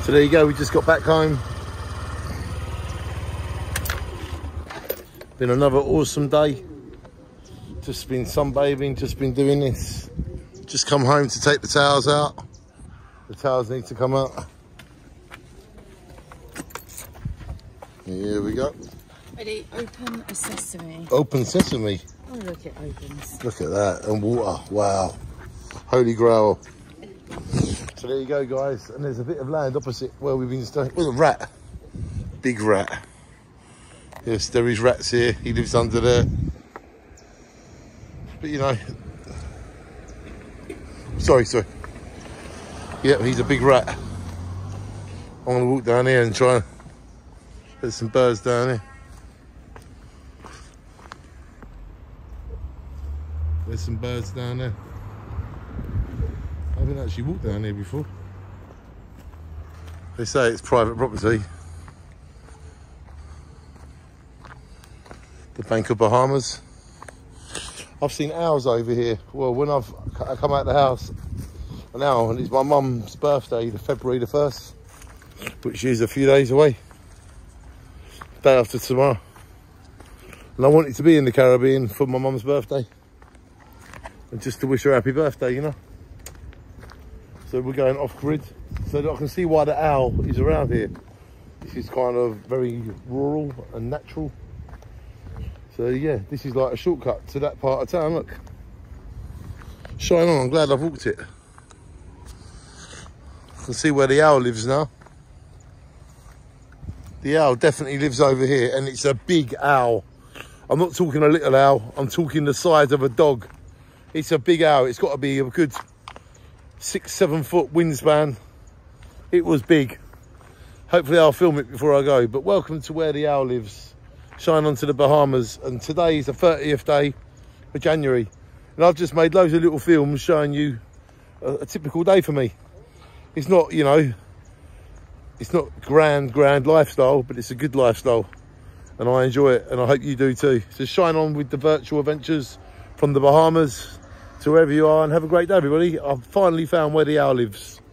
So there you go, we just got back home. Been another awesome day. Just been sunbathing, just been doing this. Just come home to take the towels out. The towels need to come out. Here we go. Ready, open a sesame. Open sesame. Oh, look, it opens. Look at that, and water, wow. Holy grail. So there you go, guys, and there's a bit of land opposite where we've been staying. With a rat, big rat. Yes, there is rats here, he lives under there. But you know, sorry. Yep, he's a big rat. I'm gonna walk down here and try and there's some birds down here. There's some birds down there. I haven't actually walked down here before. They say it's private property. The Bank of Bahamas. I've seen owls over here. Well, when I come out of the house, an owl, and it's my mum's birthday, February the 1st, which is a few days away. Day after tomorrow. And I wanted to be in the Caribbean for my mum's birthday. And just to wish her happy birthday, you know. So we're going off grid so that I can see why the owl is around here. This is kind of very rural and natural. So yeah, this is like a shortcut to that part of town, look. Shine on, I'm glad I've walked it. I can see where the owl lives now. The owl definitely lives over here, and it's a big owl. I'm not talking a little owl, I'm talking the size of a dog. It's a big owl, it's got to be a good 6-7 foot wingspan. It was big. Hopefully I'll film it before I go, but welcome to where the owl lives. Shine on to the Bahamas, and today is the 30th day of January. And I've just made loads of little films showing you a typical day for me. It's not, you know, it's not grand lifestyle, but it's a good lifestyle. And I enjoy it, and I hope you do too. So shine on with the virtual adventures from the Bahamas to wherever you are, and have a great day, everybody. I've finally found where the owl lives.